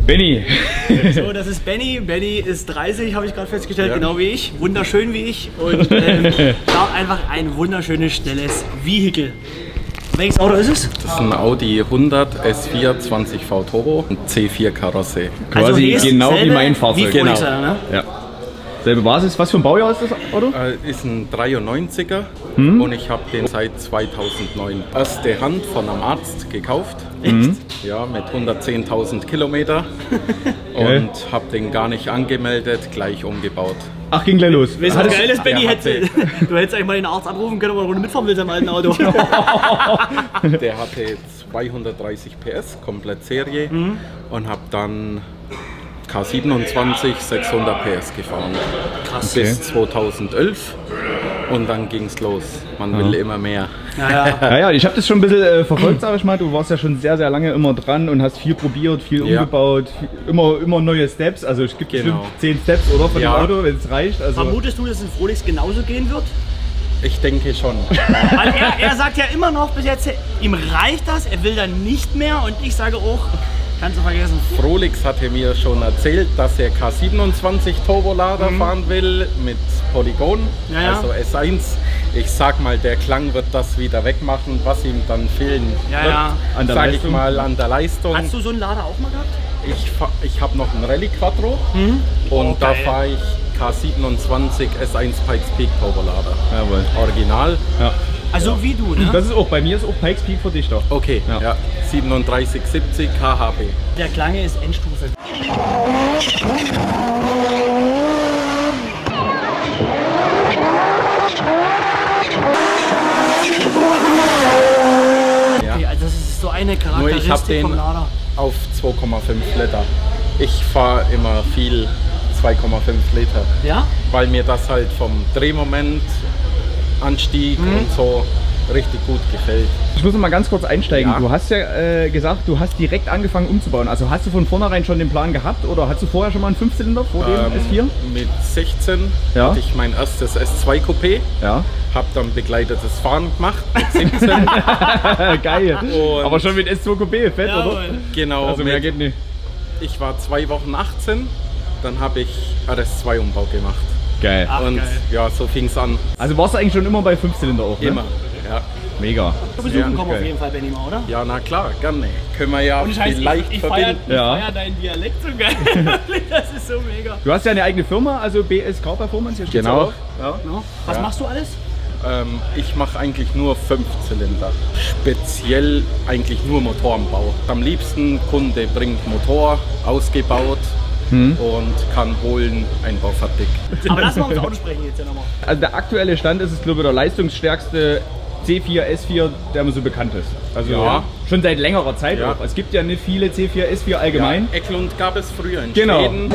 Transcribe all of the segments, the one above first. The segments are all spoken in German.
Benny. So, das ist Benny. Benny ist 30, habe ich gerade festgestellt, genau wie ich. Wunderschön wie ich. Und fahrt einfach ein wunderschönes, schnelles Vehikel. Welches Auto ist es? Das ist ein Audi 100 S4 20V Turbo und C4 Karosse. Quasi also genau wie mein Fahrzeug. Genau. Ja. Selbe Basis. Was für ein Baujahr ist das Auto? Ist ein 93er und ich habe den seit 2009 erste Hand von einem Arzt gekauft. Echt? Ja, mit 110.000 Kilometer und habe den gar nicht angemeldet, gleich umgebaut. Ach, ging gleich los. Weißt du, was geil ist, Benny? Du hättest eigentlich mal den Arzt anrufen können, ob er eine Runde mitfahren willst am alten Auto. Der hatte 230 PS, komplett Serie und habe dann K27 600 PS gefahren. Krass. Bis 2011 und dann ging es los. Man will immer mehr. Ja, ich habe das schon ein bisschen verfolgt, sag ich mal. Du warst ja schon sehr, sehr lange immer dran und hast viel probiert, viel umgebaut, immer neue Steps. Also es gibt bestimmt 10 Steps, oder, von dem Auto, wenn es reicht. Also vermutest du, dass es in Frolix genauso gehen wird? Ich denke schon. Weil er sagt ja immer noch bis jetzt, ihm reicht das, er will dann nicht mehr und ich sage auch, kannst du vergessen. Frolix hatte mir schon erzählt, dass er K27 Turbolader fahren will mit Polygon, also S1. Ich sag mal, der Klang wird das wieder wegmachen, was ihm dann fehlen wird, an der sag ich mal, an der Leistung. Hast du so einen Lader auch mal gehabt? Ich habe noch einen Rallye Quattro und da fahre ich K27 S1 Pikes Peak Turbolader. Jawohl. Original. Ja. Also wie du, ne? Das ist auch, bei mir ist auch Pikes Peak für dich doch. Okay, ja. 3770 KHP. Der Klange ist Endstufe. Okay, also das ist so eine Charakteristik Nur ich habe den vom Lader. Auf 2,5 Liter. Ich fahre immer viel 2,5 Liter. Ja? Weil mir das halt vom Drehmoment, Anstieg und so richtig gut gefällt. Ich muss noch mal ganz kurz einsteigen. Du hast ja gesagt, du hast direkt angefangen umzubauen. Also hast du von vornherein schon den Plan gehabt oder hast du vorher schon mal einen 5-Zylinder vor dem S4? Mit 16 hatte ich mein erstes S2 Coupé. Ja. Hab dann begleitetes Fahren gemacht mit 17. Geil. Und aber schon mit S2 Coupé, fett, oder? Genau. Also mehr geht nicht. Ich war 2 Wochen 18, dann habe ich RS2-Umbau gemacht. Geil. Ach, und ja, so fing es an. Also warst du eigentlich schon immer bei 5-Zylinder auch, ne? Immer, ja. Mega. Du besuchen kommen auf jeden Fall, Benny, mal, oder? Ja, na klar, gerne. Können wir ja vielleicht verbinden. Ich feier deinen Dialekt so geil. Das ist so mega. Du hast ja eine eigene Firma, also BSK Performance. Hier steht's genau. Auch. Ja. Was machst du alles? Ich mache eigentlich nur 5-Zylinder. Speziell eigentlich nur Motorenbau. Am liebsten Kunde bringt Motor ausgebaut und kann holen, Einbau fertig. Aber lass mal ums Auto sprechen jetzt ja nochmal. Also der aktuelle Stand ist es, glaube ich, der leistungsstärkste C4, S4, der mir so bekannt ist. Also schon seit längerer Zeit auch. Es gibt ja nicht viele C4, S4 allgemein. Ja, Eklund gab es früher in Schweden.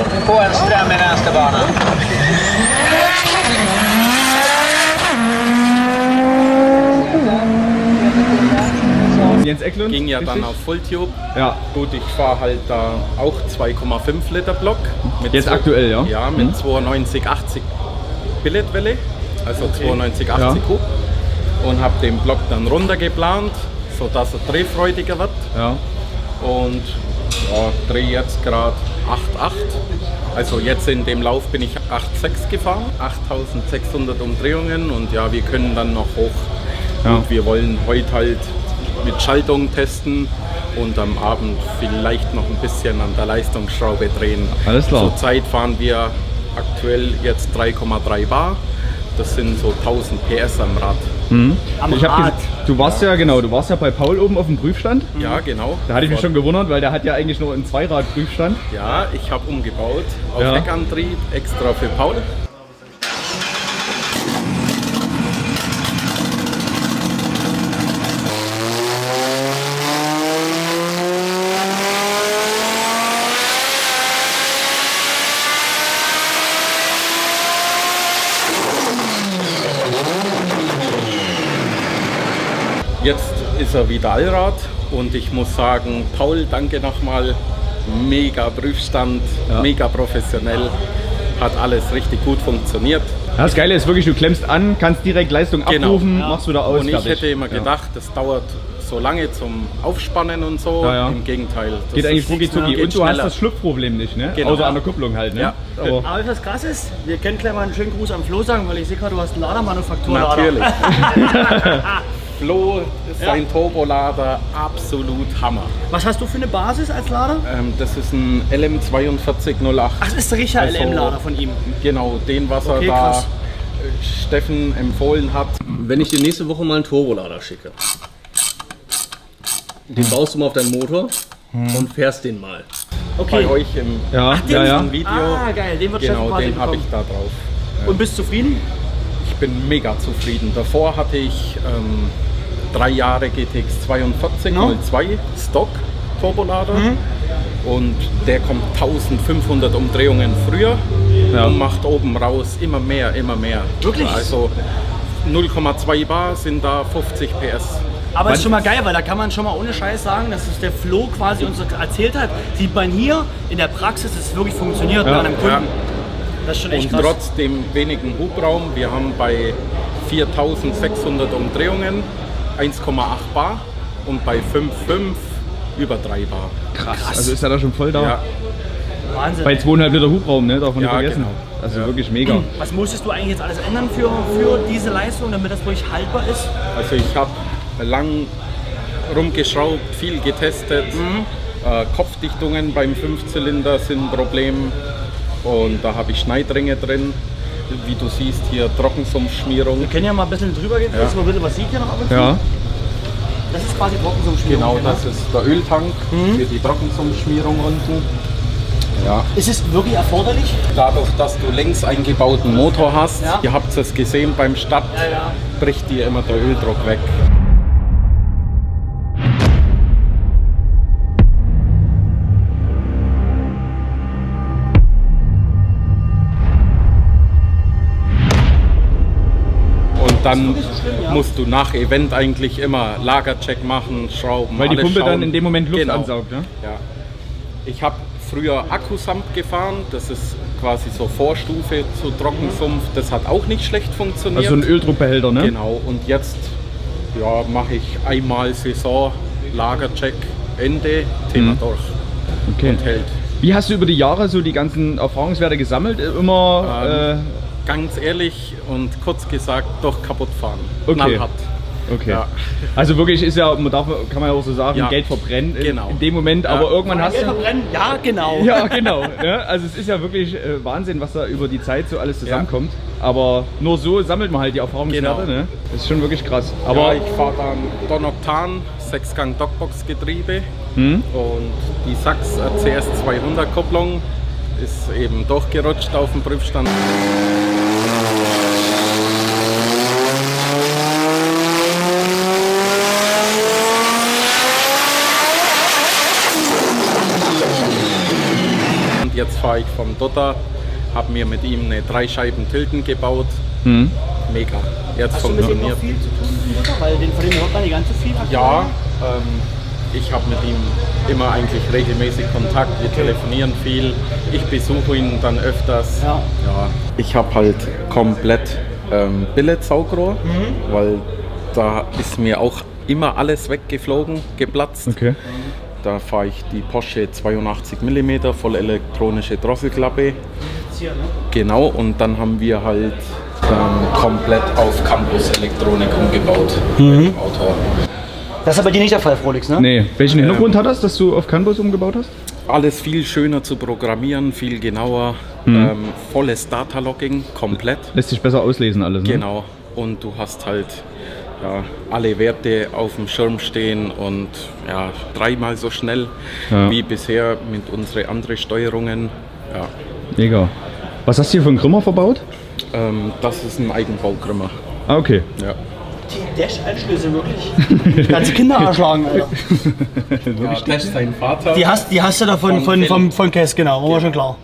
Jens Eklund. Ging ja dann auf Fulltube. Ja. Gut, ich fahre halt da auch 2,5 Liter Block. Mit jetzt aktuell, ja? Ja, mit 9280 Billetwelle, also 9280 Kub. Und habe den Block dann runtergeplant, sodass er drehfreudiger wird. Ja. Und drehe jetzt gerade 8,8. Also jetzt in dem Lauf bin ich 8,6 gefahren, 8600 Umdrehungen und ja, wir können dann noch hoch. Ja. Und wir wollen heute halt mit Schaltung testen und am Abend vielleicht noch ein bisschen an der Leistungsschraube drehen. Alles klar. Zurzeit fahren wir aktuell jetzt 3,3 Bar. Das sind so 1000 PS am Rad. Am Rad. Du warst du warst ja bei Paul oben auf dem Prüfstand. Ja, genau. Da hatte ich mich schon gewundert, weil der hat ja eigentlich nur einen Zweirad-Prüfstand. Ja, ich habe umgebaut auf Heckantrieb, extra für Paul. Jetzt ist er wieder Allrad und ich muss sagen, Paul, danke nochmal, mega Prüfstand, mega professionell, hat alles richtig gut funktioniert. Das Geile ist wirklich, du klemmst an, kannst direkt Leistung abrufen, machst wieder aus. Und ich hätte immer gedacht, das dauert so lange zum Aufspannen und so. Im Gegenteil. Das geht eigentlich rucki zucki. Und du hast das Schlupfproblem nicht, ne? Außer an der Kupplung halt, ne? Ja. Aber was krass ist, wir können gleich mal einen schönen Gruß an Flo sagen, weil ich sehe gerade, du hast einen Ladermanufaktur. Natürlich. Flo ist ein Turbolader, absolut Hammer. Was hast du für eine Basis als Lader? Das ist ein LM4208. Ach, das ist der richtige LM-Lader von ihm. Genau, den, was er da Steffen empfohlen hat. Wenn ich dir nächste Woche mal einen Turbolader schicke, den baust du mal auf deinen Motor und fährst den mal. Bei euch im Video. Ah, geil, den wird genau, den habe ich da drauf. Und bist du zufrieden? Ich bin mega zufrieden. Davor hatte ich 3 Jahre GTX 4202 Stock Turbolader und der kommt 1500 Umdrehungen früher und macht oben raus immer mehr. Wirklich? Also 0,2 Bar sind da 50 PS. Aber ist schon mal geil, weil da kann man schon mal ohne Scheiß sagen, dass es der Flo quasi uns erzählt hat. Sieht man hier in der Praxis, dass es wirklich funktioniert bei einem Kunden. Das ist schon echt krass. Und trotz dem wenigen Hubraum, wir haben bei 4600 Umdrehungen 1,8 Bar und bei 5,5 über 3 Bar. Krass. Also ist er da schon voll da? Ja. Wahnsinn. Bei 2,5 Liter Hubraum, ne? Darf man nicht vergessen. Genau. Also wirklich mega. Was musstest du eigentlich jetzt alles ändern für diese Leistung, damit das wirklich haltbar ist? Also ich habe lang rumgeschraubt, viel getestet. Kopfdichtungen beim 5-Zylinder sind ein Problem. Und da habe ich Schneidringe drin. Wie du siehst, hier Trockensumpfschmierung. Wir können ja mal ein bisschen drüber gehen, dass man ein bisschen was sieht hier noch ab und zu. Ja. Das ist quasi Trockensumpfschmierung. Genau, das ist der Öltank für die Trockensumpfschmierung unten. Ja. Ist es wirklich erforderlich? Dadurch, dass du längs eingebauten Motor hast, ihr habt es gesehen beim Start, bricht dir immer der Öldruck weg. Dann musst du nach Event eigentlich immer Lagercheck machen, schrauben, weil die Pumpe schauen. Dann in dem Moment Luft ansaugt, ne? Ja. Ich habe früher Akkusamt gefahren, das ist quasi so Vorstufe zu Trockensumpf, das hat auch nicht schlecht funktioniert. Also ein Öldruckbehälter, ne? Genau, und jetzt mache ich einmal Saison, Lagercheck, Ende, Thema durch und hält. Wie hast du über die Jahre so die ganzen Erfahrungswerte gesammelt? Immer ganz ehrlich und kurz gesagt, doch kaputt fahren. Knallhart. Okay. Ja. Also wirklich ist ja, kann man ja auch so sagen, Geld verbrennen in dem Moment, aber irgendwann hast du... verbrennen? Ja, genau. Ja, genau. Ja, also es ist ja wirklich Wahnsinn, was da über die Zeit so alles zusammenkommt. Aber nur so sammelt man halt die Erfahrungswerte, ne? Das ist schon wirklich krass. Aber ich fahre dann Donoctan, 6-Gang Dogbox-Getriebe und die Sachs CS 200 Kupplung ist eben durchgerutscht auf dem Prüfstand. Jetzt fahre ich vom Dotter, habe mir mit ihm eine 3-Scheiben-Tilton gebaut. Mega. Jetzt funktioniert. Hast du mit ihm noch viel zu tun, weil von dem hört man nicht ganz so viel? Ja, ich habe mit ihm immer eigentlich regelmäßig Kontakt. Wir telefonieren viel. Ich besuche ihn dann öfters. Ja. Ich habe halt komplett Billet-Saugrohr, weil da ist mir auch immer alles weggeflogen, geplatzt. Okay. Da fahre ich die Porsche 82 mm voll elektronische Drosselklappe. Hier, ne? Genau, und dann haben wir halt komplett auf Campus-Elektronik umgebaut. Auto. Das ist aber dir nicht der Fall, Frolix, ne? Nee. Welchen Hintergrund hat das, dass du auf Campus umgebaut hast? Alles viel schöner zu programmieren, viel genauer. Volles Data-Logging, komplett. Lässt sich besser auslesen alles, ne? Genau. Und du hast halt alle Werte auf dem Schirm stehen und 3-mal so schnell wie bisher mit unseren anderen Steuerungen. Ja. Mega. Was hast du hier für einen Krümmer verbaut? Das ist ein Eigenbaukrümmer. Ah, okay. Ja. Die Dash-Einschlüsse wirklich? Ganze Kinder erschlagen, Alter. Ja, Dash sein Vater. Die hast du da von Kess, genau, war schon klar.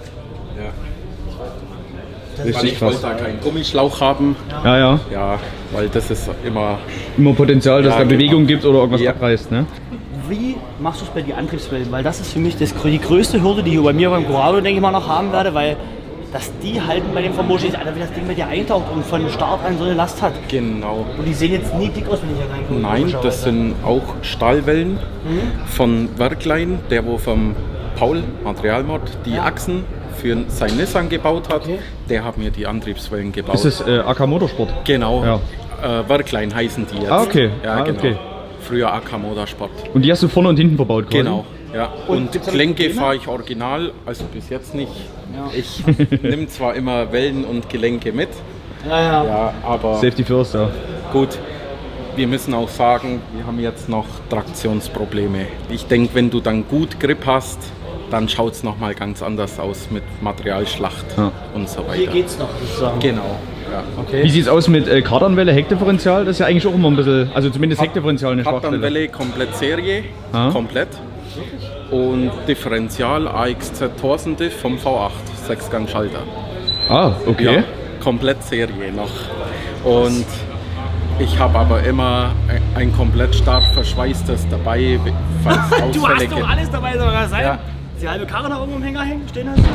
Weil ich wollte da keinen Gummischlauch haben. Ja. Ja, weil das ist immer Potenzial, dass da Bewegung gibt oder irgendwas abreißt, ne? Wie machst du es bei den Antriebswellen? Weil das ist für mich die größte Hürde, die ich bei mir beim Corrado, denke ich mal, noch haben werde, weil dass die halten bei dem Vermotion ist, Alter, wie das Ding mit dir eintaucht und von Start an so eine Last hat. Genau. Und die sehen jetzt nie dick aus, wenn ich hier reinkomme. Nein, das sind auch Stahlwellen von Werklein, der wo vom Paul Materialmod die Achsen für sein Nissan gebaut hat. Okay. Der hat mir die Antriebswellen gebaut. Ist das AK Motorsport? Genau. Ja. Werklein heißen die jetzt. Ah, okay. Ja, genau. Okay. Früher AK Motorsport. Und die hast du vorne und hinten verbaut quasi? Genau. Ja. Und Gelenke fahre ich original, also bis jetzt nicht. Ja. Ich nehme zwar immer Wellen und Gelenke mit, ja, aber Safety first, ja. Gut, wir müssen auch sagen, wir haben jetzt noch Traktionsprobleme. Ich denke, wenn du dann gut Grip hast, dann schaut es nochmal ganz anders aus mit Materialschlacht und so weiter. Hier geht's noch, sozusagen. Genau. Ja. Okay. Wie sieht es aus mit Kardanwelle, Heckdifferential? Das ist ja eigentlich auch immer ein bisschen, also zumindest Heckdifferential eine Schwachstelle. Kardanwelle komplett Serie, komplett. Und Differential AXZ Torsendiff vom V8, 6-Gang-Schalter. Ah, okay. Ja, komplett Serie noch. Und ich habe aber immer ein komplett stark verschweißtes dabei, falls Ausfälle Du hast doch alles dabei, soll das sein? Ja. Ist die halbe Karre da irgendwo im Hänger hängen, stehen hast du?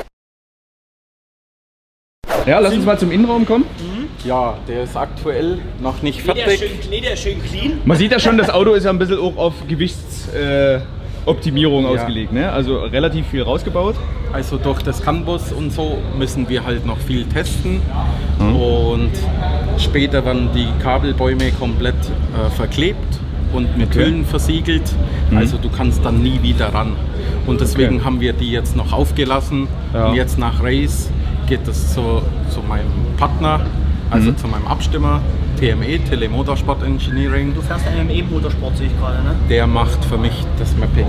Ja, lass uns mal zum Innenraum kommen. Ja, der ist aktuell noch nicht fertig. Der ist schön clean. Man sieht ja schon, das Auto ist ja ein bisschen auch auf Gewichtsoptimierung ausgelegt, ne? Also relativ viel rausgebaut. Also durch das CAN-Bus und so müssen wir halt noch viel testen. Und später werden die Kabelbäume komplett verklebt und mit Hüllen versiegelt. Also du kannst dann nie wieder ran. Und deswegen haben wir die jetzt noch aufgelassen. Und jetzt nach Race geht es zu meinem Partner, also zu meinem Abstimmer, TME, Telemotorsport Engineering. Du fährst einen E-Motorsport, sehe ich gerade, ne? Der macht für mich das Mapping.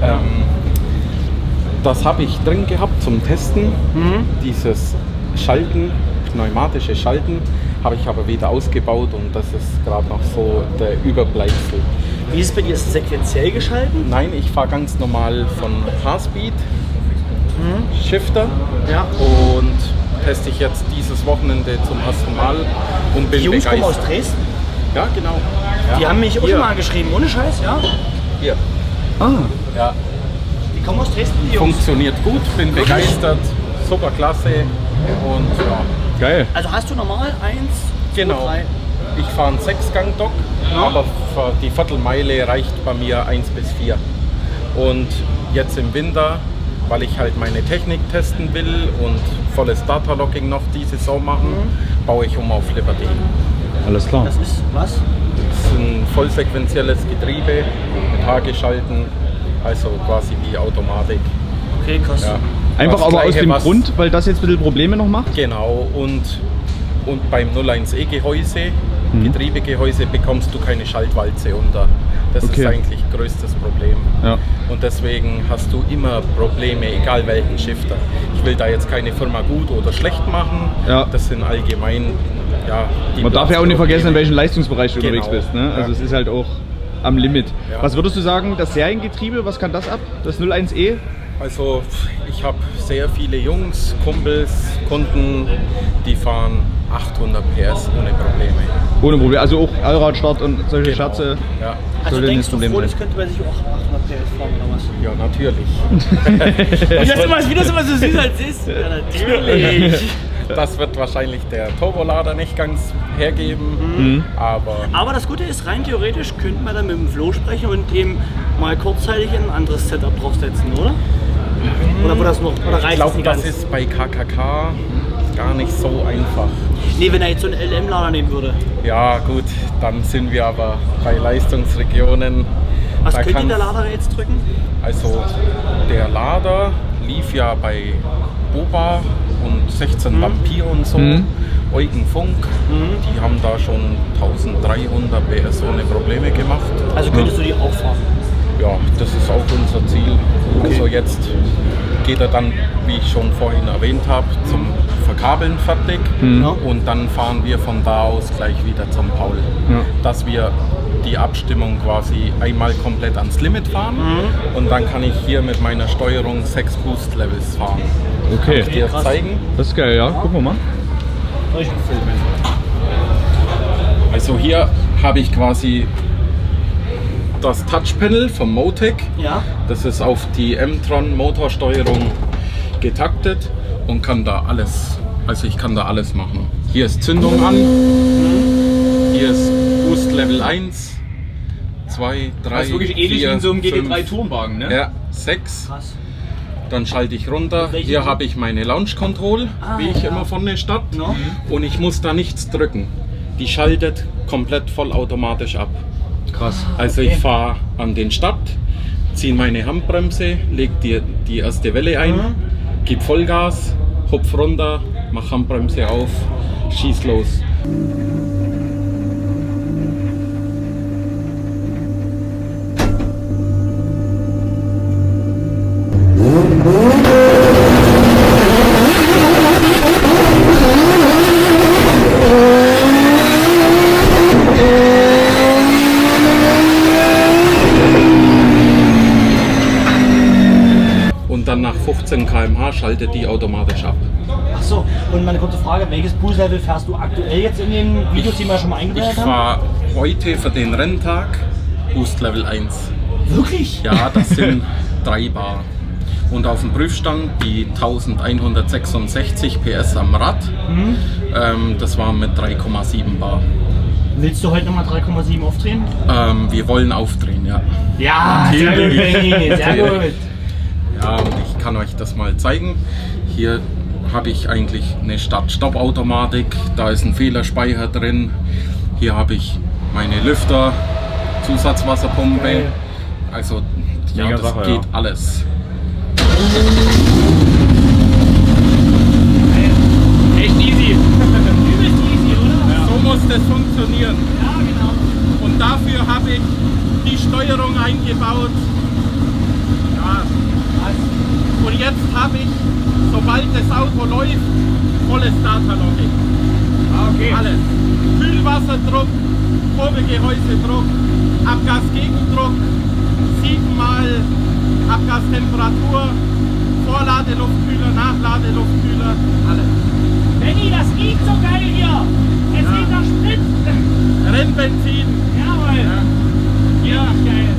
Das habe ich drin gehabt zum Testen. Dieses Schalten, pneumatische Schalten, habe ich aber wieder ausgebaut und das ist gerade noch so der Überbleibsel. Wie ist es bei dir? Ist es sequenziell geschalten? Nein, ich fahre ganz normal von H-Speed, Shifter und teste ich jetzt dieses Wochenende zum ersten Mal und bin die Jungs begeistert. kommen aus Dresden? Ja, genau. Die haben mich auch mal geschrieben, ohne Scheiß, ja? Hier. Ja. Die kommen aus Dresden, die Jungs. Funktioniert gut, bin begeistert, super klasse und ja. Geil. Also hast du normal 1, 2, 3? Ich fahre einen 6-Gang-Dock, aber für die Viertelmeile reicht bei mir 1 bis 4. Und jetzt im Winter, weil ich halt meine Technik testen will und volles Data-Logging noch die Saison machen, baue ich um auf Liberty. Alles klar. Das ist was? Das ist ein vollsequenzielles Getriebe mit Haargeschalten, also quasi wie Automatik. Okay, krass. Ja. Einfach aber aus dem Grund, weil das jetzt ein bisschen Probleme noch macht? Genau, und beim 01E-Gehäuse, Getriebegehäuse, bekommst du keine Schaltwalze unter. Das ist eigentlich größtes Problem. Ja. Und deswegen hast du immer Probleme, egal welchen Shifter. Ich will da jetzt keine Firma gut oder schlecht machen. Ja. Das sind allgemein, man darf ja auch nicht vergessen, in welchem Leistungsbereich du unterwegs bist. Ne? Also es ist halt auch am Limit. Ja. Was würdest du sagen, das Seriengetriebe, was kann das ab? Das 01E? Also ich habe sehr viele Jungs, Kumpels, Kunden, die fahren 800 PS ohne Probleme. Ohne Probleme, also auch Allradstart und solche Scherze. Ja. Also denkst du, das könnte man sich auch 800 PS fahren oder was? Ja, natürlich. Wie das immer so süß als ist. Ja, natürlich. Das wird wahrscheinlich der Turbolader nicht ganz hergeben, aber das Gute ist, rein theoretisch könnte man dann mit dem Flo sprechen und eben mal kurzzeitig ein anderes Setup draufsetzen, oder? Oder wo das noch, oder reicht ich glaube, das ist bei KKK gar nicht so einfach. Nee, wenn er jetzt so einen LM-Lader nehmen würde. Ja gut, dann sind wir aber bei Leistungsregionen. Was könnte der Lader jetzt drücken? Also der Lader lief ja bei Boba und 16 Vampir und so, Eugen Funk, die haben da schon 1300 PS ohne Probleme gemacht. Also könntest du die auch fahren? Ja, das ist auch unser Ziel. Okay. Also jetzt geht er dann, wie ich schon vorhin erwähnt habe, zum Verkabeln fertig und dann fahren wir von da aus gleich wieder zum Paul. Dass wir die Abstimmung quasi einmal komplett ans Limit fahren und dann kann ich hier mit meiner Steuerung 6 Boost Levels fahren. Okay. Kann ich dir zeigen? Das ist geil, ja. Gucken wir mal. Also hier habe ich quasi das Touchpanel vom Motec. Ja. Das ist auf die M-Tron Motorsteuerung getaktet und kann da alles, also ich kann da alles machen. Hier ist Zündung an, hier ist Boost Level 1, 2, 3, Das ist wirklich ähnlich 4, wie in so einem 5, GT3-Tourenwagen, ne? Ja, 6. Krass. Dann schalte ich runter. Hier habe ich meine Launch Control, wie ich immer von der Stadt. No. Und ich muss da nichts drücken. Die schaltet komplett vollautomatisch ab. Krass. Also ich fahre an den Start, ziehe meine Handbremse, lege die erste Welle ein, gebe Vollgas, hopf runter, mach Handbremse auf, schieß los. Und dann nach 15 km/h schaltet die automatisch ab. Achso, und meine kurze Frage, welches Boost-Level fährst du aktuell jetzt in den Videos, die wir schon mal Ich eingeblendet haben? fahre heute für den Renntag Boost Level 1. Wirklich? Ja, das sind 3 Bar. Und auf dem Prüfstand die 1166 PS am Rad. Das war mit 3,7 Bar. Willst du heute nochmal 3,7 aufdrehen? Wir wollen aufdrehen, ja. Ja, sehr gut, Benny, sehr gut. Ja, und ich kann euch das mal zeigen. Hier habe ich eigentlich eine Start-Stopp-Automatik. Da ist ein Fehlerspeicher drin. Hier habe ich meine Lüfter, Zusatzwasserpumpe. Also ja, Mega das Sache, geht ja. alles. Echt easy. Übelst easy, oder? So muss das funktionieren. Ja, genau. Und dafür habe ich die Steuerung eingebaut. Ja. Und jetzt habe ich, sobald das Auto läuft, volles Data-Logging. Okay. Alles. Kühlwasserdruck, Kurbelgehäusedruck, Abgasgegendruck, 7-mal Abgastemperatur, Vorladeluftkühler, Nachladeluftkühler, alles. Benny, das riecht so geil hier. Es riecht nach Sprit. Rennbenzin. Jawohl. Ja, geil.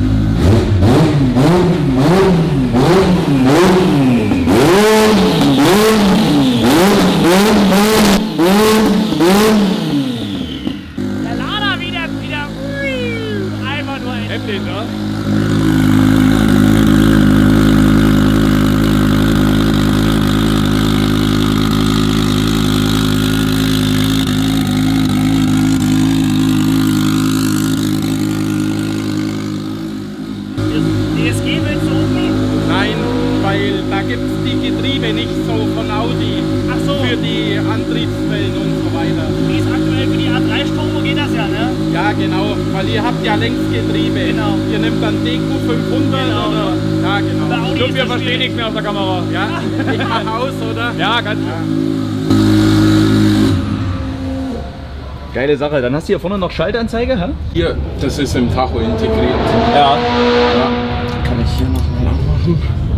Der Lader wieder einfach nur ein Heftig, ne? DSG willst du umgehen? Nein, weil da gibt es die Getriebe nicht so von Audi. Ach so. Für die Antriebswellen und so weiter. Wie ist aktuell für die A3-Strom, geht das ja, ne? Ja, genau, weil ihr habt ja Längsgetriebe. Genau. Ihr nehmt dann DQ 500 Genau. oder. Ja, Bei genau. Audi Ich glaube, ist wir das verstehen schwierig. nichts mehr auf der Kamera. Ja, ich mach aus, oder? Ja, ganz. Geile Sache. Dann hast du hier vorne noch Schaltanzeige, hä? Hier, das ist im Tacho integriert. Ja. Ja. Kann ich hier nochmal anmachen?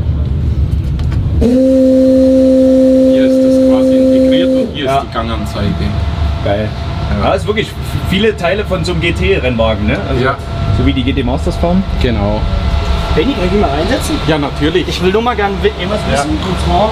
Hier ist das quasi integriert und hier Ja. ist die Ganganzeige. Geil. Ja, ist wirklich viele Teile von so einem GT-Rennwagen, ne? Also, Ja. so wie die GT Masters fahren. Genau. Benni, kann ich mich mal reinsetzen? Ja, natürlich. Ich will nur mal gerne irgendwas wissen. Und zwar.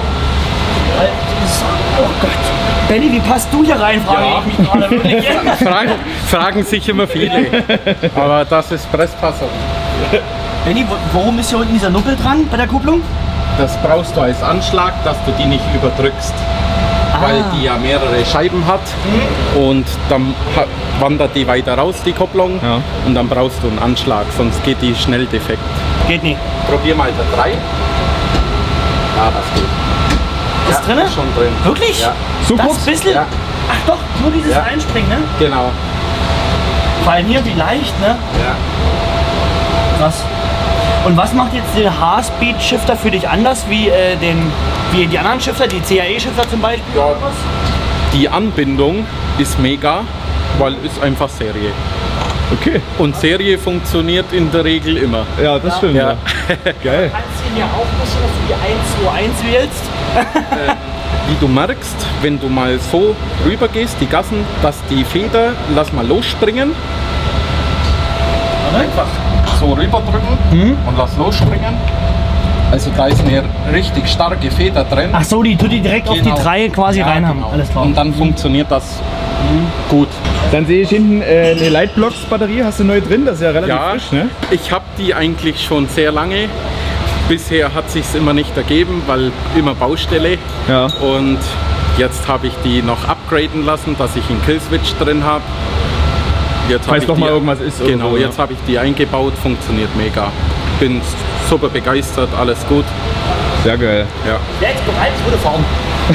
Oh Gott. Benni, wie passt du hier rein? Frage ich mich gerade wirklich. Fragen sich immer viele. Aber das ist Presspasser. Benni, warum ist hier unten dieser Nuppel dran bei der Kupplung? Das brauchst du als Anschlag, dass du die nicht überdrückst. Weil die ja mehrere Scheiben hat und dann wandert die weiter raus, die Kupplung. Ja. Und dann brauchst du einen Anschlag, sonst geht die schnell defekt. Geht nicht. Probier mal der 3. Ja, das geht. Ist Ja, drinne? ist schon drin. Wirklich? Ja, So Das kurz? bisschen? Ja. Ach doch, nur dieses Ja. Reinspringen, ne? genau. Vor allem hier, wie leicht, ne? Ja. Krass. Und was macht jetzt den H-Speed-Shifter für dich anders wie die anderen Shifter, die CAE-Shifter zum Beispiel? Ja. oder was? Die Anbindung ist mega, weil ist einfach Serie. Okay. Und Serie funktioniert in der Regel immer. Ja, das stimmt. Ja. Geil. Kannst du dir aufpassen, dass du die 1-2-1 wählst? Wie du merkst, wenn du mal so rüber gehst, die Gassen, dass die Feder, lass mal losspringen. Einfach so rüber drücken und lass losspringen. Also da ist eine richtig starke Feder drin. Ach so, die tut die direkt auf die 3 quasi rein haben. Genau. Alles klar. Und dann funktioniert das gut. Dann sehe ich hinten eine Lightblocks Batterie, hast du neu drin, das ist ja relativ frisch, ne? Ich habe die eigentlich schon sehr lange. Bisher hat sich immer nicht ergeben, weil immer Baustelle. Ja. Und jetzt habe ich die noch upgraden lassen, dass ich einen Killswitch drin habe. Falls doch mal irgendwas ist. Genau, oder so, jetzt habe ich die eingebaut, funktioniert mega. Bin super begeistert, alles gut. Sehr geil. Ja. Jetzt bereit, ich würde fahren.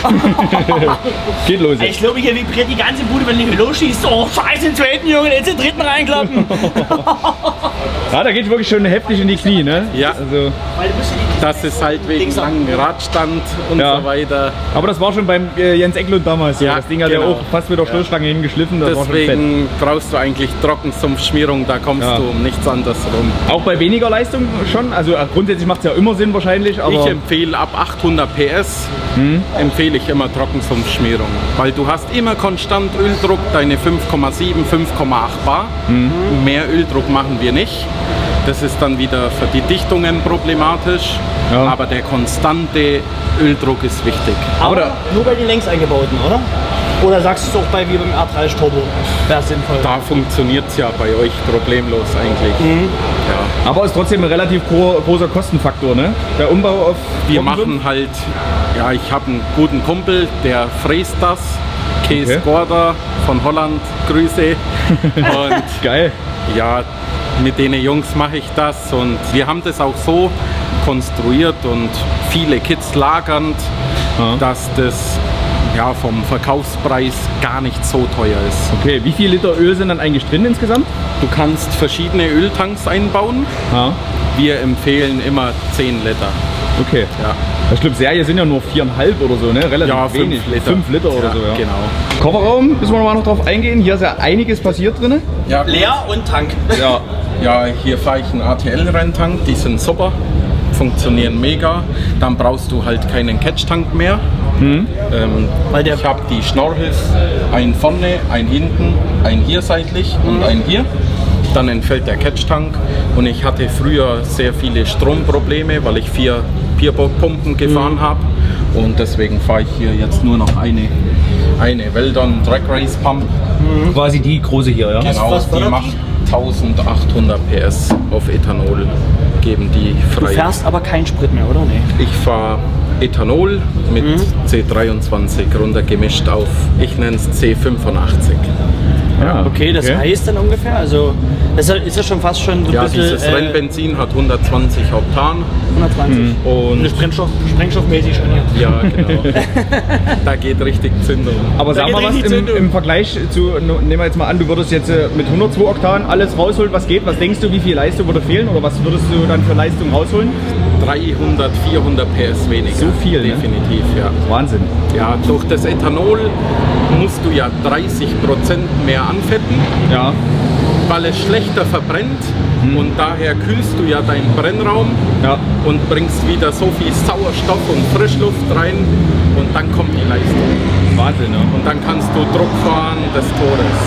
Geht los. Ich glaube, hier vibriert die ganze Bude, wenn du losschießt. Oh, scheiße, den zweiten Jungen, jetzt den dritten reinklappen. Ja, da geht wirklich schon heftig in die Knie, ne? Ja. Also, Das ist halt wegen langen Radstand und so weiter. aber das war schon beim Jens Eklund damals. Ja, das Ding hat ja auch fast mit der Stoßstange hingeschliffen. Das Deswegen brauchst du eigentlich Trockensumpfschmierung, da kommst du um nichts anderes rum. auch bei weniger Leistung schon? Also grundsätzlich macht es ja immer Sinn wahrscheinlich, aber... Ich empfehle ab 800 PS empfehle ich immer Trockensumpfschmierung, weil du hast immer konstant Öldruck, deine 5,7, 5,8 Bar. Mehr Öldruck machen wir nicht. Das ist dann wieder für die Dichtungen problematisch, aber der konstante Öldruck ist wichtig. Aber nur bei den längs eingebauten, oder? Oder sagst du es auch bei wie beim R30 Turbo? Wäre sinnvoll. Da funktioniert es ja bei euch problemlos eigentlich. Ja. Aber ist trotzdem ein relativ großer Kostenfaktor, ne? Der Umbau auf... Wir machen halt, ja, ich habe einen guten Kumpel, der fräst das. Kees Gorda von Holland, Grüße. Und Geil. ja, mit den Jungs mache ich das und wir haben das auch so konstruiert und viele Kits lagernd, dass das ja vom Verkaufspreis gar nicht so teuer ist. Okay, wie viel Liter Öl sind dann eigentlich drin insgesamt? Du kannst verschiedene Öltanks einbauen. Ja. Wir empfehlen immer 10 Liter. Okay. Ja. Ich glaube, Serie sind ja nur 4,5 oder so, ne? Relativ Ja, 5 wenig. Liter. 5 Liter oder so, ja. Genau. Kofferraum, müssen wir noch drauf eingehen. Hier ist ja einiges passiert drin. Ja, Leer und Tank. Ja. ja, hier fahre ich einen ATL-Renntank, die sind super, funktionieren mega. Dann brauchst du halt keinen Catch-Tank mehr. Weil ich habe die Schnorchels, einen vorne, einen hinten, einen hier seitlich und einen hier. Dann entfällt der Catch-Tank und ich hatte früher sehr viele Stromprobleme, weil ich 4 Pierbock-Pumpen gefahren habe und deswegen fahre ich hier jetzt nur noch eine Weldon Drag Race Pump. Quasi die große hier, ja? Genau, Was die macht 1800 PS auf Ethanol, geben die frei. Du fährst aber keinen Sprit mehr, oder? Nee. Ich fahre Ethanol mit C23 runtergemischt auf, ich nenne es C85. Ja, Okay, das heißt dann ungefähr, also das ist ja schon fast schon so ein Ja, bisschen... dieses Rennbenzin hat 120 Oktan. 120. Und Sprengstoffmäßig schon hier. ja, genau. Da geht richtig Zündung. Aber Da sag geht mal was richtig Zündung. im Vergleich zu, nehmen wir jetzt mal an, du würdest jetzt mit 102 Oktan alles rausholen, was geht? Was denkst du, wie viel Leistung würde fehlen oder was würdest du dann für Leistung rausholen? 300, 400 PS weniger. So viel, ne? Definitiv, ja. Wahnsinn. Ja, durch das Ethanol musst du ja 30% mehr anfetten, Ja. weil es schlechter verbrennt und daher kühlst du ja deinen Brennraum Ja. und bringst wieder so viel Sauerstoff und Frischluft rein und dann kommt die Leistung. Wahnsinn, ne? Und dann kannst du Druck fahren des Todes.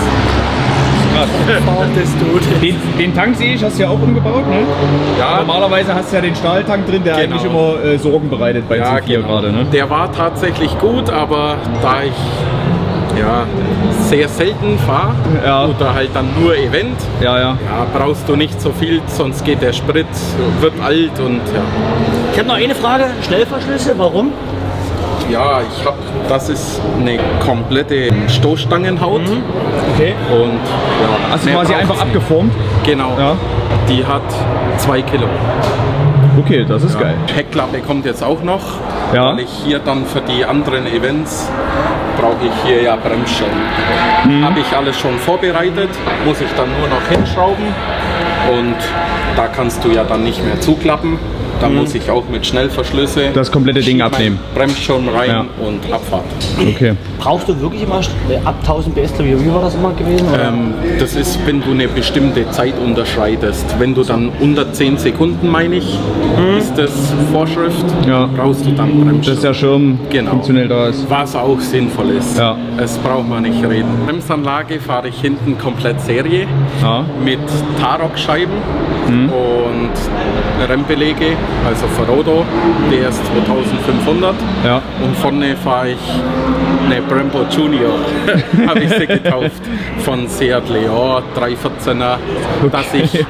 Den Tank sehe ich, hast du ja auch umgebaut, ne? Ja, Normalerweise hast du ja den Stahltank drin, der Genau. eigentlich immer Sorgen bereitet bei ja, C4 gerade, ne? Der war tatsächlich gut, aber da ich ja, sehr selten fahre oder halt dann nur Event, Ja. brauchst du nicht so viel, sonst geht der Sprit, wird alt und ja. Ich habe noch eine Frage, Schnellverschlüsse, warum? Ja, das ist eine komplette Stoßstangenhaut Okay. und ja, Hast du mehr quasi braucht's einfach nicht. abgeformt? Genau, Ja. die hat 2 Kilo. Okay, das ist geil. Heckklappe kommt jetzt auch noch, Ja. weil ich hier dann für die anderen Events brauche ich hier ja Bremsschirm. Habe ich alles schon vorbereitet, muss ich dann nur noch hinschrauben und da kannst du ja dann nicht mehr zuklappen. Da muss ich auch mit Schnellverschlüsse Das komplette Ding abnehmen. Bremsschirm rein Ja. und Abfahrt. Okay. Brauchst du wirklich immer ab 1000 PS? Wie war das immer gewesen? Oder? Das ist, wenn du eine bestimmte Zeit unterschreitest. Wenn du dann unter 10 Sekunden, meine ich, ist das Vorschrift, Ja. brauchst du dann Bremsschirm. Dass der Schirm Genau. funktionell da ist. Was auch sinnvoll ist. Ja. Es braucht man nicht reden. Bremsanlage fahre ich hinten komplett Serie Ja. mit Tarok-Scheiben und Rennbelege also Ferrado, DS 2500. Ja. Und vorne fahre ich eine Brembo Junior, habe ich sie getauft, von Seat Leon 314er, dass ich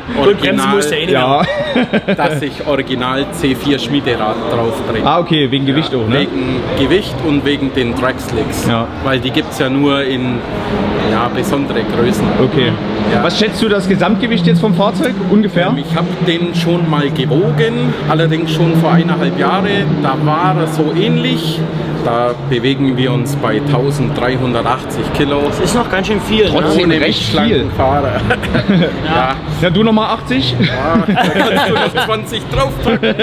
original C4 Schmiederad drauf drehe. Ah, okay, wegen Gewicht auch, ne? Wegen Gewicht und wegen den Drag-Slicks, weil die gibt es ja nur in besondere Größen. Okay. Ja. Was schätzt du das Gesamtgewicht jetzt vom Fahrzeug ungefähr? Ich habe den schon mal gewogen, allerdings schon vor 1,5 Jahren. Da war er so ähnlich. Da bewegen wir uns bei 1380 Kilo. Das ist noch ganz schön viel. Trotzdem ohne recht viel. Fahrer. Ja, du nochmal 80? Ja, da kannst du noch 20 draufpacken.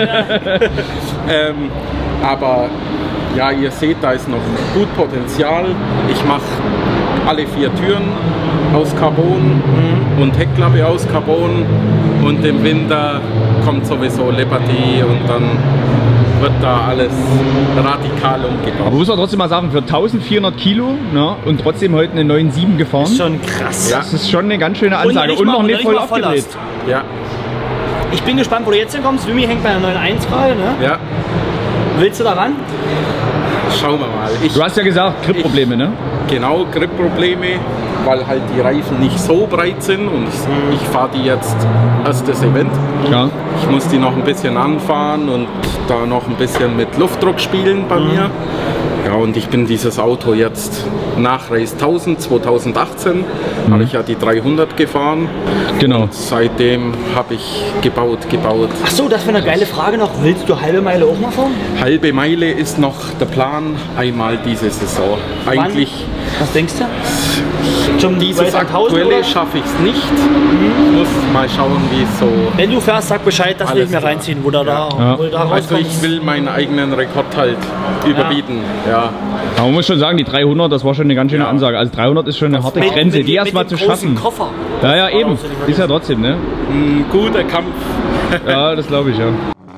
Aber ja, ihr seht, da ist noch gut Potenzial. Ich mache alle 4 Türen aus Carbon und Heckklappe aus Carbon. Und im Winter kommt sowieso Liberty und dann wird da alles radikal umgebaut. Aber muss man trotzdem mal sagen, für 1400 Kilo, ne, und trotzdem heute eine 9.7 gefahren. Das ist schon krass. Das ist schon eine ganz schöne Ansage und noch nicht voll aufgedreht. Ja. Ich bin gespannt, wo du jetzt hinkommst. Wimmy hängt bei der 9.1 gerade, ne? Ja. Willst du da ran? Schauen wir mal. Du hast ja gesagt, Gripprobleme, ne? Genau, Gripprobleme, weil halt die Reifen nicht so breit sind und ich fahre die jetzt erstes Event. Ja. Ich muss die noch ein bisschen anfahren und da noch ein bisschen mit Luftdruck spielen bei mir. Ja, und ich bin dieses Auto jetzt nach Race 1000 2018 habe ich ja die 300 gefahren. Genau. Und seitdem habe ich gebaut. Ach so, das wäre eine geile Frage noch. Willst du halbe Meile auch mal fahren? Halbe Meile ist noch der Plan, einmal diese Saison. Eigentlich. Was denkst du? Dieses aktuelle schaffe ich es nicht. Ich muss mal schauen, wie es so. Wenn du fährst, sag Bescheid, dass wir mir reinziehen, wo du da rauskommst. Also ich will meinen eigenen Rekord halt überbieten. Ja. Aber man muss schon sagen, die 300, das war schon eine ganz schöne Ansage. Also 300 ist schon eine harte Grenze, die erstmal zu schaffen. Koffer. Ja, eben. Ist ja trotzdem, ne? Ein guter Kampf. Ja, das glaube ich, ja.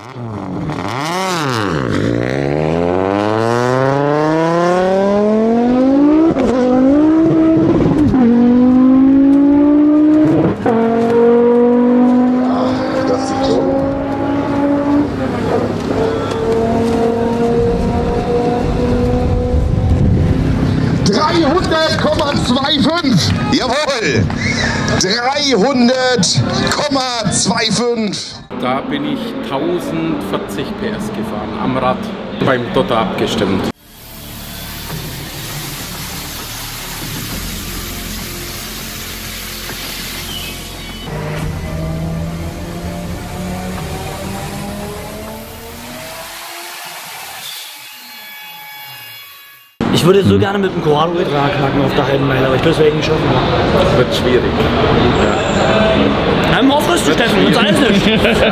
Jawohl! 300,25. Da bin ich 1040 PS gefahren am Rad, beim Dotter abgestimmt. Ich würde so gerne mit dem Corrado Ultra knacken auf der halben Meile, aber ich glaube, das werde ich nicht schaffen. Das wird schwierig. Einmal aufrüsten, Steffen, uns alles nicht.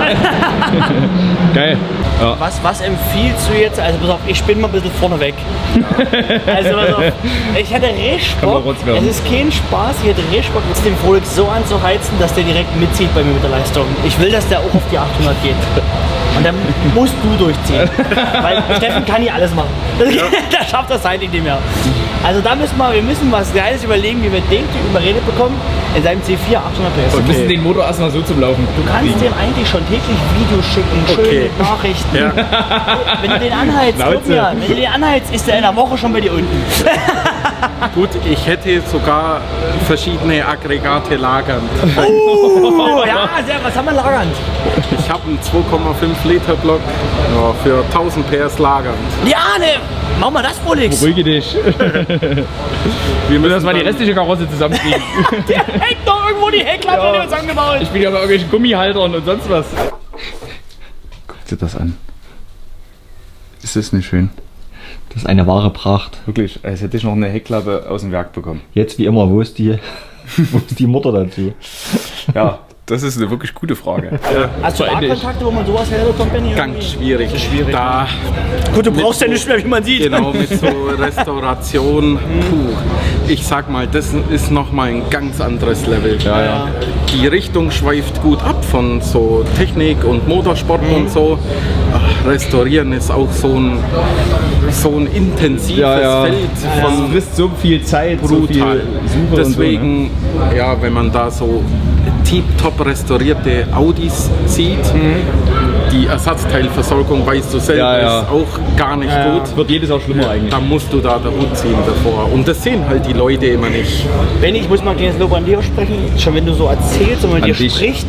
Geil. Ja. Was empfiehlst du jetzt? Also pass auf, ich bin mal ein bisschen vorne weg. Also pass auf, ich hätte richtig Bock, es ist kein Spaß, ich hätte richtig Bock, den Frolix so anzuheizen, dass der direkt mitzieht bei mir mit der Leistung. Ich will, dass der auch auf die 800 geht. Und dann musst du durchziehen. Weil Steffen kann hier alles machen. Ja. Der schafft das seit dem Jahr. Also da müssen wir müssen was Geiles überlegen, wie wir den Typ überredet bekommen, in seinem C4 800 PS. Wir müssen den Motor erstmal so zum Laufen. Du kannst dem eigentlich schon täglich Videos schicken, schöne Nachrichten. Ja. Wenn du den anheizt, glaub mir, wenn du den anheizt, ist der in der Woche schon bei dir unten. Gut, ich hätte sogar verschiedene Aggregate lagernd. Oh, ja, was haben wir lagernd? Ich habe einen 2,5 Liter Block für 1000 PS lagernd. Ja, ne, mach mal das, Frolix. Beruhige dich. Wir müssen erstmal die restliche Karosse zusammenkriegen. Der hängt doch irgendwo die Heckklappe, die uns angebaut. Ich bin ja bei irgendwelchen Gummihaltern und sonst was. Guck dir das an. Ist das nicht schön? Das ist eine wahre Pracht. Wirklich, als hätte ich noch eine Heckklappe aus dem Werk bekommen. Jetzt wie immer, wo ist die Mutter dazu? Ja, das ist eine wirklich gute Frage. Ja. Hast du Kontakte, wo man sowas herbekommt, Benni? Ganz schwierig. Da gut, du brauchst ja nicht mehr, wie man sieht. Genau, mit so Restauration. Puh. Ich sag mal, das ist nochmal ein ganz anderes Level. Ja, ja. Die Richtung schweift gut ab von so Technik und Motorsport und so. Restaurieren ist auch so ein intensives Feld. Von frisst so viel Zeit, brutal. So viel Suche. Deswegen, und so, ne? ja, wenn man da so tip-top restaurierte Audis sieht, die Ersatzteilversorgung, weißt du selber, ist auch gar nicht gut. Wird jedes Jahr schlimmer eigentlich. Da musst du da der Hut ziehen davor. Und das sehen halt die Leute immer nicht. Benni, ich muss mal ein kleines Lob an dir sprechen. Schon wenn du so erzählst und mit dir spricht.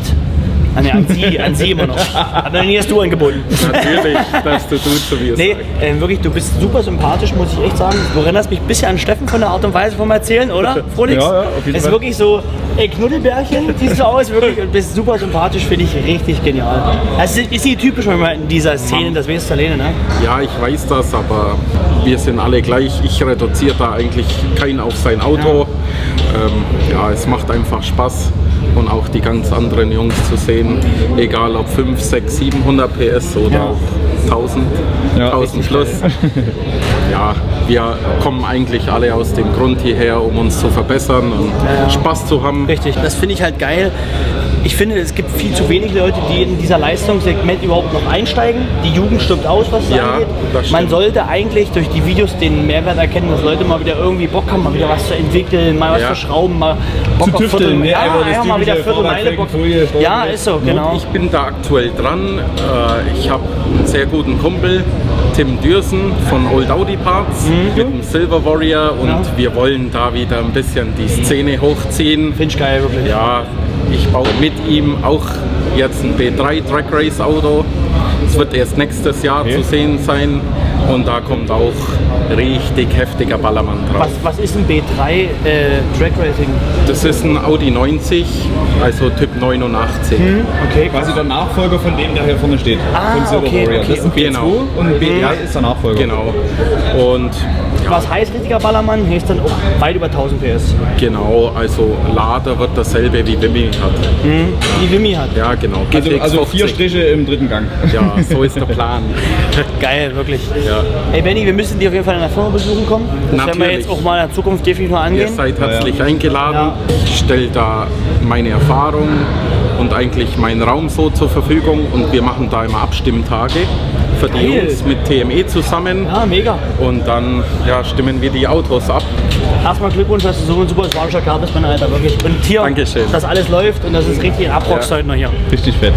An sie immer noch. Aber nie hast du angeboten. Natürlich, das tut so wie es wirklich, du bist super sympathisch, muss ich echt sagen. Du erinnerst mich ein bisschen an Steffen von der Art und Weise vom Erzählen, oder? Frolix? Ja, auf jeden Fall. Es ist wirklich so, ey, Knuddelbärchen, siehst du aus, wirklich, du bist super sympathisch, finde ich richtig genial. Das ist nicht typisch, wenn man in dieser Szene das Wesen alleine, ne? Ja, ich weiß das, aber wir sind alle gleich. Ich reduziere da eigentlich keinen auf sein Auto. Es macht einfach Spaß. Und auch die ganz anderen Jungs zu sehen, egal ob 5, 6, 700 PS oder auch 1000 plus. Ja, wir kommen eigentlich alle aus dem Grund hierher, um uns zu verbessern und Spaß zu haben. Richtig, das finde ich halt geil. Ich finde, es gibt viel zu wenige Leute, die in dieser Leistungssegment überhaupt noch einsteigen. Die Jugend stirbt aus, was das angeht. Man sollte eigentlich durch die Videos den Mehrwert erkennen, dass Leute mal wieder irgendwie Bock haben, mal wieder was zu entwickeln, mal was zu schrauben, mal Bock zu tüfteln. Mal wieder Viertelmeile Bock. Ja, ist so, genau. Ich bin da aktuell dran. Ich habe einen sehr guten Kumpel, Tim Dürsen von Old Audi Parts, mit dem Silver Warrior, und wir wollen da wieder ein bisschen die Szene hochziehen. Finde ich geil, wirklich. Ja, ich baue mit ihm auch jetzt ein B3 Drag Race Auto. Es wird erst nächstes Jahr zu sehen sein, und da kommt auch richtig heftiger Ballermann drauf. Was ist ein B3 Drag Racing? Das ist ein Audi 90, also Typ 89. Okay, quasi der Nachfolger von dem, der hier vorne steht. Okay. Das ist ein B2 und ein B3 ist der Nachfolger. Genau. Und was heißt richtiger Ballermann? Heißt dann auch weit über 1000 PS. Genau, also Lader wird dasselbe wie Wimmy hat. Wie Wimmy hat? Ja, genau. Also 4 Striche im dritten Gang. Ja, so ist der Plan. Geil, wirklich. Ja. Ey Benni, wir müssen dich auf jeden Fall in der Firma besuchen kommen. Das werden wir jetzt auch mal in der Zukunft definitiv mal angehen. Ihr seid herzlich eingeladen. Ich stelle da meine Erfahrung und eigentlich meinen Raum so zur Verfügung, und wir machen da immer Abstimmtage für die Jungs mit TME zusammen. Ja, mega. Und dann stimmen wir die Autos ab. Erstmal Glückwunsch, dass du so ein super sympathischer Kerl bist, mein Alter, wirklich. Und hier, Dankeschön. dass alles läuft und das ist richtig ein Abrockst heute noch hier. Richtig fett.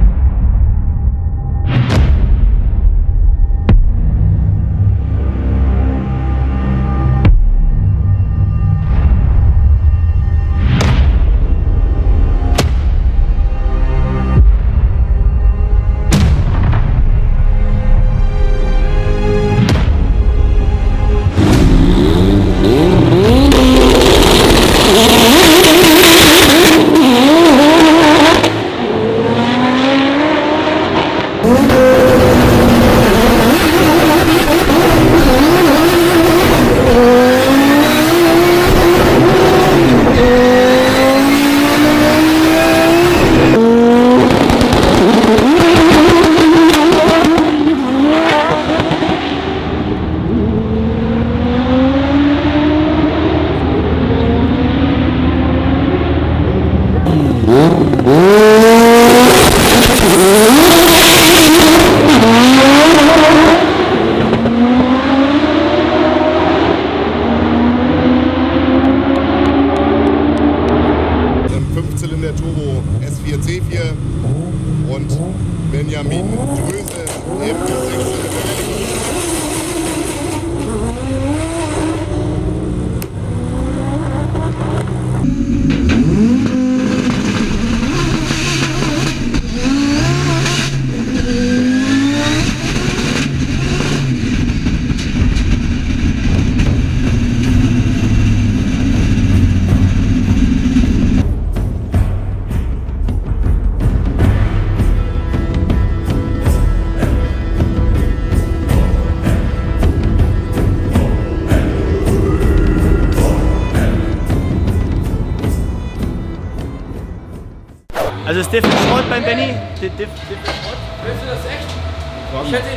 Also ist Diff Schrott beim Benni? Diff Schrott? Willst du das echt? Ich hätte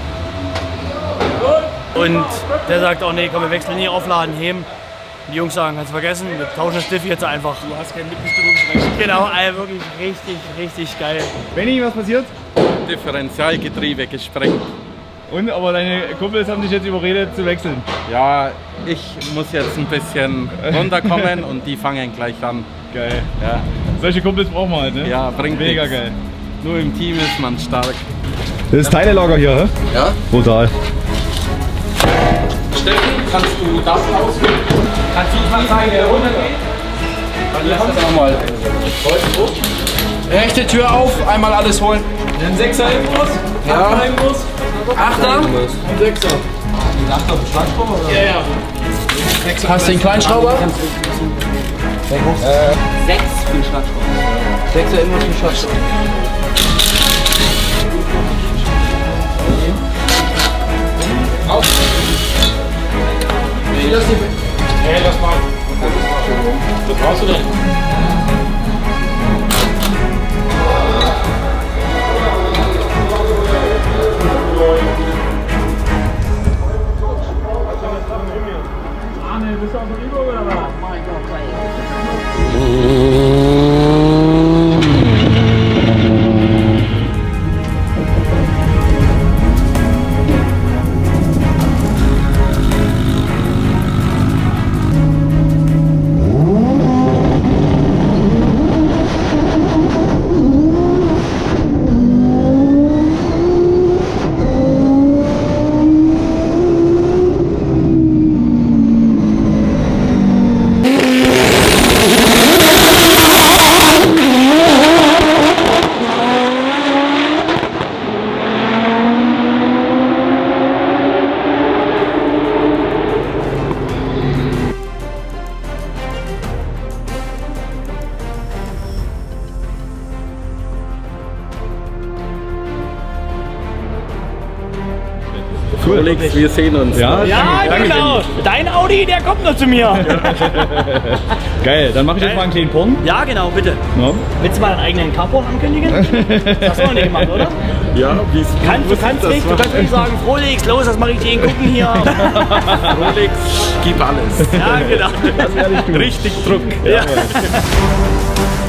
ihn. Und der sagt auch, nee, komm, wir wechseln nie, aufladen, heben. Die Jungs sagen, kannst du vergessen, wir tauschen das Diff jetzt einfach. Du hast kein Mitbestimmungsrecht. Genau, also wirklich richtig geil. Benni, was passiert? Differentialgetriebe gesprengt. Und, aber deine Kumpels haben dich jetzt überredet zu wechseln. Ja, ich muss jetzt ein bisschen runterkommen und die fangen gleich an. Geil. Ja. Solche Kumpels brauchen wir halt, ne? Ja, bringt mega nichts. geil. Nur im Team ist man stark. Das ist Teilelager hier, hä? Ja? Brutal. Steffen, kannst du das ausführen? Kannst du mal zeigen, wer runtergeht? Hier haben wir mal. Rechte Tür auf, einmal alles holen. Ein 6er Imbus, 8er Imbus, 8er und 6er. 8er Beschlagschrauber oder? Ja, ja. Hast du den Kleinschrauber? 6 für den Schlagschrauber. 6er Imbus für den Schlagschrauber. Raus! Nee, lass nicht. Hey, lass mal. Was brauchst du denn? Cool. Felix, wir sehen uns. Ja, Ja, danke, genau. Dein Audi, der kommt noch zu mir. Geil, dann mache ich jetzt mal einen kleinen Porn. Ja, genau, bitte. Ja. Willst du mal deinen eigenen Carport ankündigen? Das hast du noch nicht gemacht, oder? Ja, wie es Du kannst nicht sagen, Frolix, los, das mache ich dir gucken hier. Felix, gib alles. Ja, genau. Das werde ich tun. Richtig Druck. Ja.